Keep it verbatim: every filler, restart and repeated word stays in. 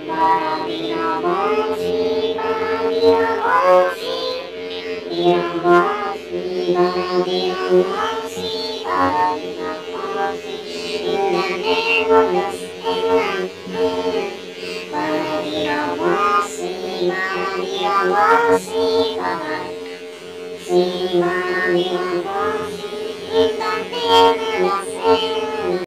Barabiroboshi, Barabiroboshi, Biraboshi, Barabiroboshi, Barabiroboshi, in the name of the Savior. Barabiroboshi, Barabiroboshi, Barabiroboshi, Barabiroboshi, in the name of the Savior.